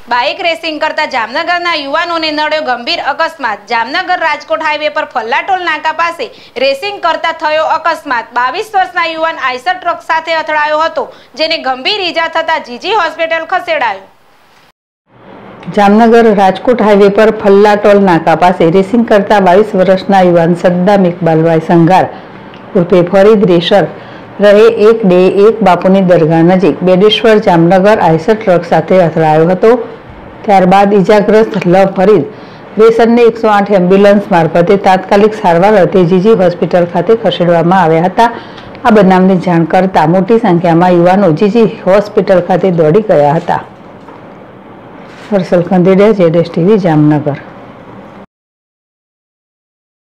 Bike racing કરતા જામનગરના યુવાનોને નડ્યો ગંભીર અકસ્માત। જામનગર રાજકોટ હાઈવે પર ફલ્લાટોલ નાકા પાસે રેસિંગ કરતા થયો અકસ્માત। 22 વર્ષના યુવાન આઈસર ટ્રક સાથે અથડાયો હતો, જેને ગંભીર ઈજા થતા જીજી હોસ્પિટલ ખસેડાયો। જામનગર રાજકોટ હાઈવે પર ફલ્લાટોલ નાકા પાસે રેસિંગ કરતા 22 વર્ષના યુવાન સદ્દામ ઇકબાલભાઈ સંઘાર ઉર્ફે ફરીદ રેસર રહે 1-1 બાપુની દરગાહ નજીક બેડેશ્વર જામનગર આઈસર ટ્રક સાથે અથડાયો હતો। ત્યારબાદ ઈજાગ્રસ્ત લવ ફરીદ રેસરને 108 એમ્બ્યુલન્સ મારફતે તાત્કાલિક સારવાર અર્થે જીજી હોસ્પિટલ ખાતે ખસેડવામાં આવ્યા હતા। આ બનાવની જાણ કરતા મોટી સંખ્યામાં યુવાનો જીજી હોસ્પિટલ ખાતે દોડી ગયા હતા। હર્ષલ ખંડેરિયા, ZSTV, જામનગર।